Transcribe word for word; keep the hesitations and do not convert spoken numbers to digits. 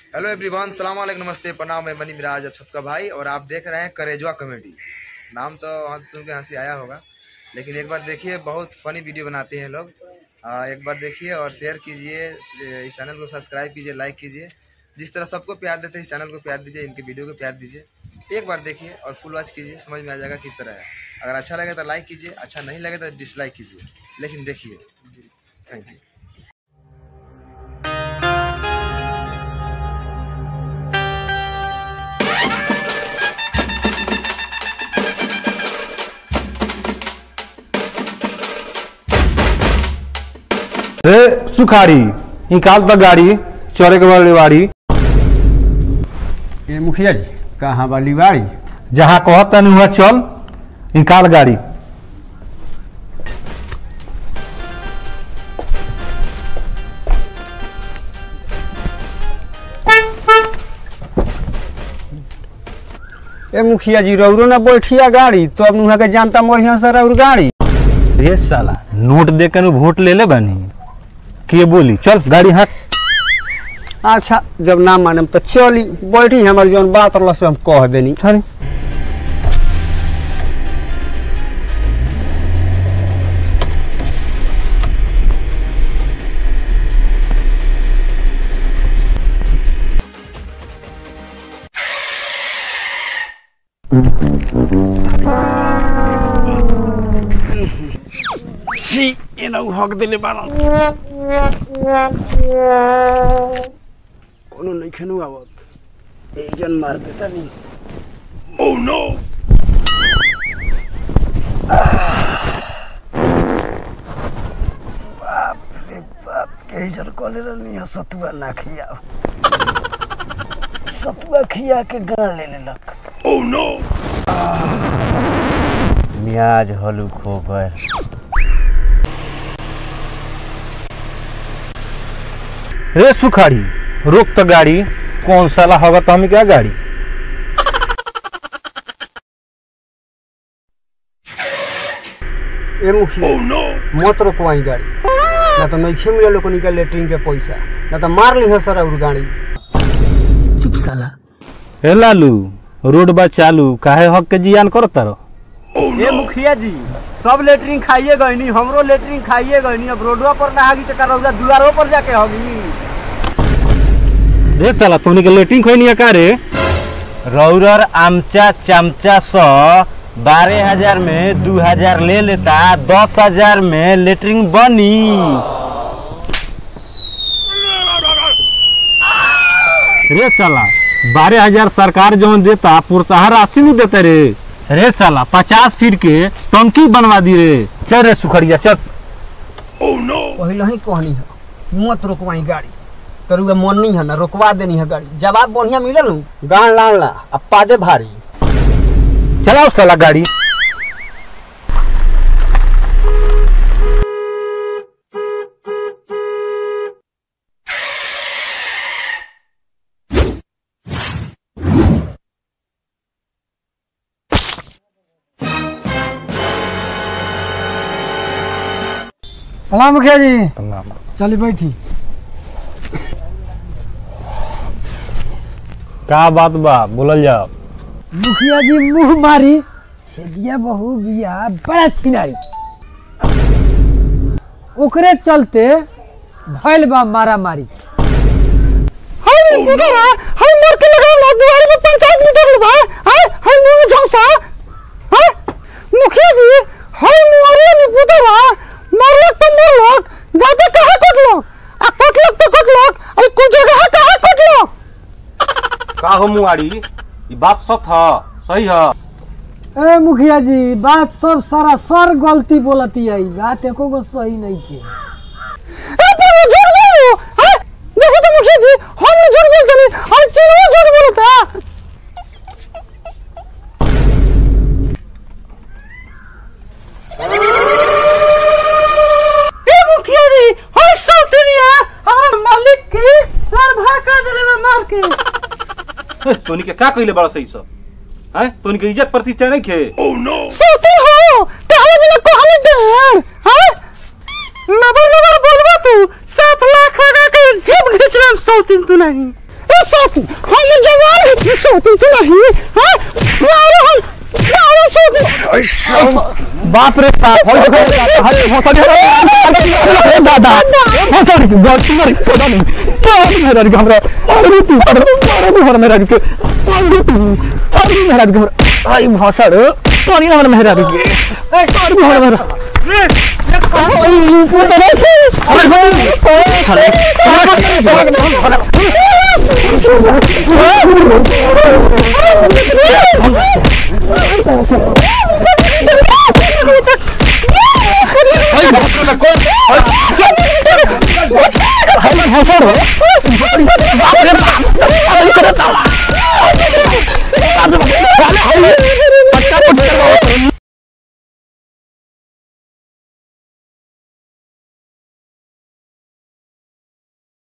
Hello everyone, सलाम वालेकुम, नमस्ते, प्रणाम। मैं मनी मिराज, आप सबका भाई, और आप देख रहे हैं करेजवा कॉमेडी। नाम तो सुन के हंसी आया होगा, लेकिन एक बार देखिए, बहुत फनी वीडियो बनाते हैं लोग। एक बार देखिए और शेयर कीजिए, इस चैनल को सब्सक्राइब कीजिए, लाइक कीजिए। जिस तरह सबको प्यार देते हैं इस चैनल को प्यार दीजिए, इनके वीडियो को प्यार दीजिए। एक बार देखिए और फुल वॉच कीजिए, समझ में आ जाएगा किस तरह है। अगर अच्छा लगे तो लाइक कीजिए, अच्छा नहीं लगे तो डिसलाइक कीजिए, लेकिन देखिए। Thank you. रे सुखारी निकाल तक गाड़ी, चौरे के वाली बाड़ी। ये मुखिया जी कहाँ वाली बाड़ी? जहाँ कहता नहीं हुआ चल, निकाल गाड़ी। ए मुखिया जी रौरो ना बैठिया गाड़ी, तो अब नुहा के जानता मोरिया से रौर गाड़ी। रे साला नोट देकर वोट ले ले बनी के बोली चल गाड़ी हट। अच्छा जब ना मानम तो चली बैठी, हमारी जौन बात रहा से हम कह देनी। चल छी ये ना हक देले बारा कोनो नहीं खनु आवत, ए जन मार देता नहीं। ओह नो, बाप रे बाप, के जन कोले नहीं सतुआ ना खिया, सतुआ खिया के गाल ले लेलक। ओह नो, मियाज हलुक हो गए। रे सुखारी रोक तो गाड़ी, कौन साला होगा तो हमें क्या गाड़ी। ए मुखिया oh, no. मत रोकवाई गाड़ी, ना तो नहीं मिले लोग निकल लेटरिन के पैसा, ना तो मार ली है सर और गाड़ी। चुप साला। ए लालू रोड बा चालू, काहे हक के जियान करता रहो। oh, no. ए मुखिया जी सब लेटरिन खाइए गई नहीं, हमरो लेटरिन खाइए गई नहीं, अब रोडवा पर ना हागी तो रौदा दुआरों पर जाके होगी। रे साला तोनी के लेटरिन खोई नहीं का रे। रौरर आमचा चमचा सौ बारह हजार में दो हजार ले लेता, दस हजार में लेटरिन बनी। रे साला बारह हजार सरकार जो देता प्रोत्साहन राशि में देता रे। रे साला पचास फीट के टंकी बनवा दी रे। चल रे सुखड़िया चल। oh, no. पहले ही कहनी है मत रोकवाई गाड़ी, तरुआ मन नहीं है ना रोकवा देनी है गाड़ी। जवाब बढ़िया मिले लू गान लान ला अब पादे भारी। चलाओ साला गाड़ी। प्रणाम मुखिया जी। चली बैठी। का बात बा बोलल जाओ। मुखिया जी मुंह मारी छेदिया बहु बिया बड़ा छिनारी, ओकरे चलते भइल बा मारा मारी। हाय मुदरा हाय मर के लगा ना दुआरे पे पंचायत मीटर बा। हाय हाय मुंह झौसा। हाय मुखिया जी हाय मोरे नि बुदरा मरलक तो मरलक, जाते कहां कटलक आ कटलक तो कटलक, अरे कुछ जगह कहां कटलक। का हो मुआड़ी, ये बात सत है, सही है। ए मुखिया जी बात सब सारा सर गलती बोलती है, बात एको गो सही नहीं के। ए पर झूठ बोलो। हां देखो तो मुखिया जी हम झूठ बोलते नहीं, हम चिन्हो झूठ बोलता। ए मुखिया जी हाय सौतनिया हमार मालिक के सर भाका देले में मार के। तोनी के का कइले बड़ा सही सब हैं, तोनी के इज्जत प्रतिष्ठा नहीं खे। ओह नो सौती हो काहे बिना कहले दे हैं। लबर लबर बोलबा तू सात लाख लगा के जब घिचरम सौतीन तू नहीं। ए मारो साथी हम जवान है साथी तो नहीं हां मारो हम मारो साथी बाप रे बाप हो गया हरे हो सके दादा हो सके गॉड सुमर पता नहीं क्या मेरा हमरा अरे तू अरे मेरा के अरे तू अरे मेरा के आई भाषण पानी ना मेरा के अरे मेरा मेरा